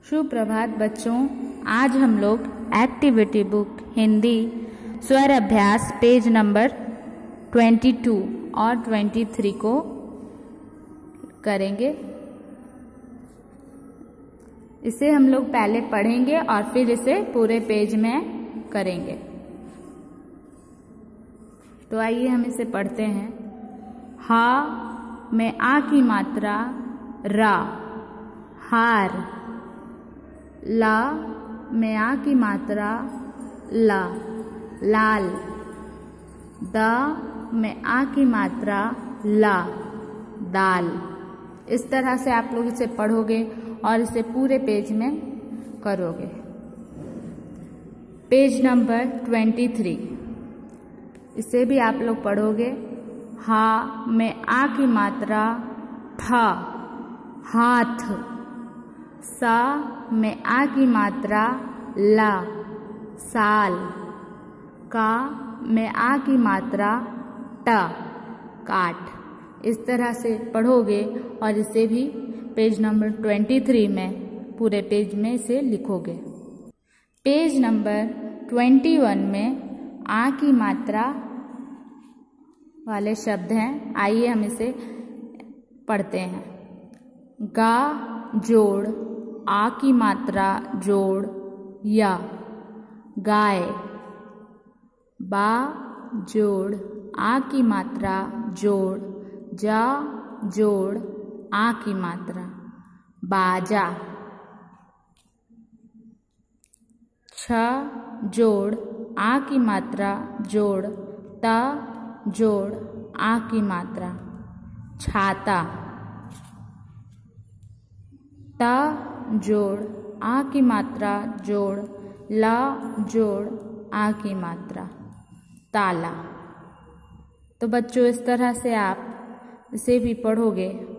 सुप्रभात बच्चों, आज हम लोग एक्टिविटी बुक हिंदी स्वर अभ्यास पेज नंबर 22 और 23 को करेंगे। इसे हम लोग पहले पढ़ेंगे और फिर इसे पूरे पेज में करेंगे। तो आइए हम इसे पढ़ते हैं। हा में आ की मात्रा रा, हार। ला में आ की मात्रा ला, लाल। दा में आ की मात्रा ला, दाल। इस तरह से आप लोग इसे पढ़ोगे और इसे पूरे पेज में करोगे। पेज नंबर 23, इसे भी आप लोग पढ़ोगे। हा में आ की मात्रा था, हाथ। सा में आ की मात्रा ला, साल। का में आ की मात्रा टा, काट। इस तरह से पढ़ोगे और इसे भी पेज नंबर 23 में पूरे पेज में इसे लिखोगे। पेज नंबर 21 में आ की मात्रा वाले शब्द हैं। आइए हम इसे पढ़ते हैं। गा जोड़ आ की मात्रा जोड़ या, गाय। बा जोड़ आ की मात्रा जोड़ जा, जोड़ आ की मात्रा बाजा। छ जोड़ आ की मात्रा जोड़ ता, जोड़ आ की मात्रा छाता। ता जोड़ आ की मात्रा जोड़ ला, जोड़ आ की मात्रा ताला। तो बच्चों, इस तरह से आप इसे भी पढ़ोगे